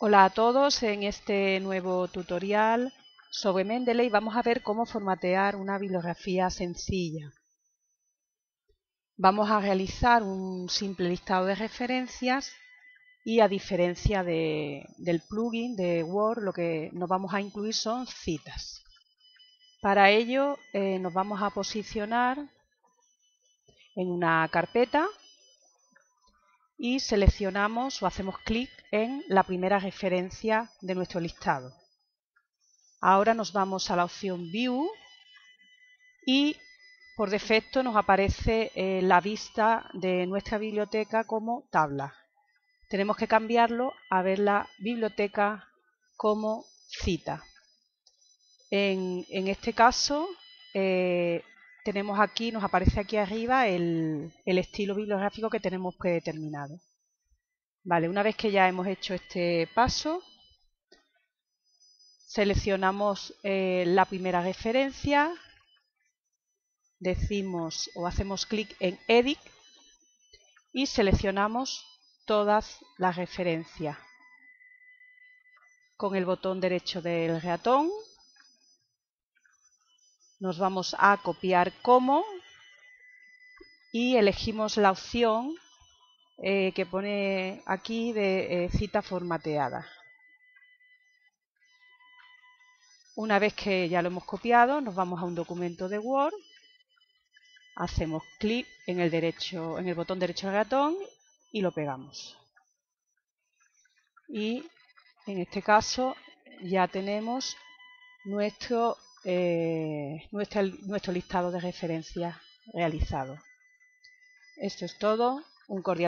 Hola a todos, en este nuevo tutorial sobre Mendeley vamos a ver cómo formatear una bibliografía sencilla. Vamos a realizar un simple listado de referencias y a diferencia del plugin de Word, lo que nos vamos a incluir son citas. Para ello nos vamos a posicionar en una carpeta y seleccionamos o hacemos clic en la primera referencia de nuestro listado. Ahora nos vamos a la opción View y por defecto nos aparece la vista de nuestra biblioteca como tabla. Tenemos que cambiarlo a ver la biblioteca como cita. En este caso tenemos aquí, nos aparece aquí arriba el estilo bibliográfico que tenemos predeterminado. Vale, una vez que ya hemos hecho este paso, seleccionamos la primera referencia, decimos o hacemos clic en Edit y seleccionamos todas las referencias. Con el botón derecho del ratón nos vamos a copiar como y elegimos la opción que pone aquí de cita formateada. Una vez que ya lo hemos copiado, nos vamos a un documento de Word, hacemos clic en el botón derecho del ratón y lo pegamos. Y en este caso ya tenemos nuestro listado de referencias realizado. Esto es todo. Un cordial